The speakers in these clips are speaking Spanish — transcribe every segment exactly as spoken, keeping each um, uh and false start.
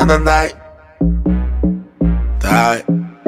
Atandai. Tai.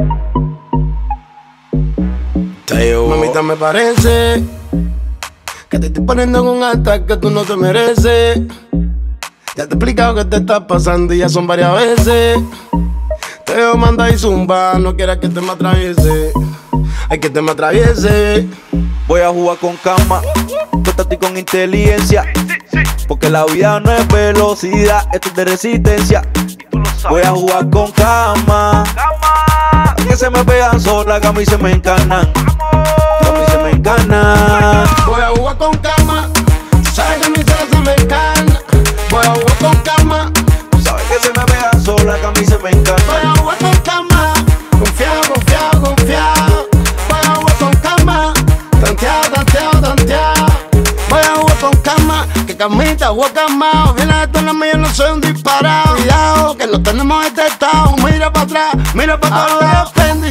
Mamita, me parece que te estoy poniendo en un altar que tú no te mereces. Ya te he explicado que te está pasando y ya son varias veces. Te veo manda y zumba, no quieras que te me atraviese. Hay que te me atraviese. Voy a jugar con calma, cuéntate con inteligencia, porque la vida no es velocidad, esto es de resistencia. Voy a jugar con calma, que se me pegan solas, que a mí se me encanan, que a mí se me encanan. Voy a jugar con calma, sabes que a mí se me encana. Voy a jugar con calma, sabes que se me pegan solas, que a mí se me encanan. Voy a jugar con calma, confiado, confiado, confiado. Voy a jugar con calma, tanteado, tanteado, tanteado. Voy a jugar con calma, que camita, juego calmado. Viene esto en la mía, yo no soy un disparado. Cuidado, que no tenemos este estado. Mira para atrás, mira para todos lados, Fendi.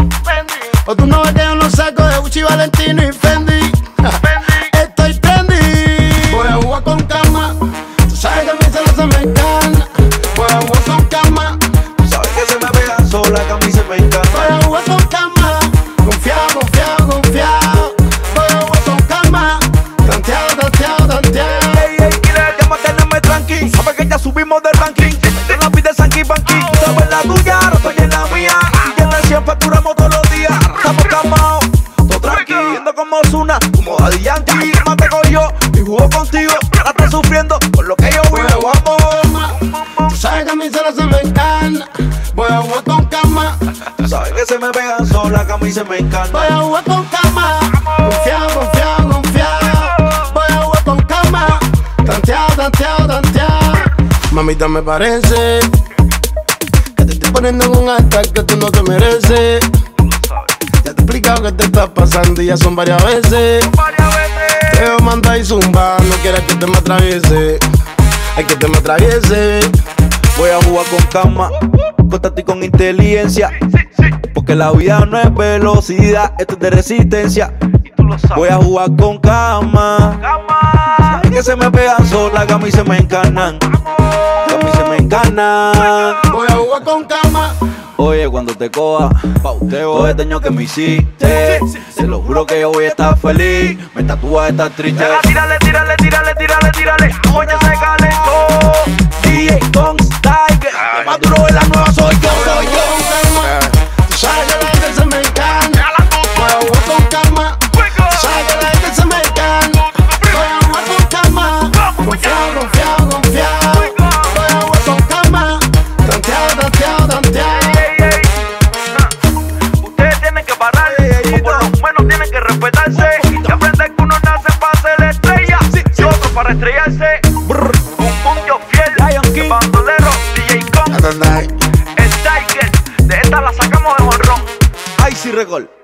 O tú no ves que yo no saco de Gucci, Valentino y Fendi. Estoy trendy. Voy a jugar con calma, tú sabes que a mí se no se me encana. Voy a jugar con calma, sabes que se me pegan solas, que a mí se me encanan. voy a jugar con calma, confiado, confiado, confiado. Voy a jugar con calma, tanteado, tanteado, tanteado. Ey, ey, killer, ya manténme tranqui, sabes que ya subimos del ranking. Yo la pide Sanky Banky, sabes la tuya, no estoy en la mía. Y en el cien facturamos todos los días. Estamos calmados, todo tranqui, viendo como Ozuna, como Daddy Yankee. Más te cogió y jugó contigo, ahora estás sufriendo por lo que yo Voy a vivo. jugar con calma, tú sabes que a mí se no se me encana. Voy a jugar con calma, Sabes que se me pegan solas, que a mí se me encanan. voy a jugar con calma, confiado, confiado, confiado. Voy a jugar con calma, tanteado, tanteado, tanteado. Mamita, me parece que te estoy poniendo en un altar que tú no te mereces. Ya te he explicado que te está pasando y ya son varias veces. Te veo manda y zumba, no quieras que te me atraviese. Hay que te me atraviese. Voy a jugar con calma, cuéntate con inteligencia, porque la vida no es velocidad, esto es de resistencia. Voy a jugar con calma, sabes que se me pegan solas, que a mí se me encanan, que a mí se me encanan. Voy a jugar con calma, Oye, cuando te coja, pauteo todo este año que me hiciste. Te lo juro que yo voy a estar feliz. Me tatúas estar triste. Tírale, tírale, tírale, tírale, tírale. Oye, se calentó. D J con Tiger. El más duro de la nueva soy yo, soy yo. tú sabes que la gente se me encana. Voy a jugar con calma, tú sabes que la gente se me encana. Voy a jugar con calma, confiado, confiado, confiado. Voy a jugar con calma, tanteado, tanteado, tanteado. Ustedes tienen que parar, o por lo menos tienen que respetarse. Y aprender que uno nace para ser estrella y otro para estrellarse. Un punto fiel, el bandolero, D J Con, Atandai. el Tiger. De esta la sacamos de jonrón. Ay, sí, Record.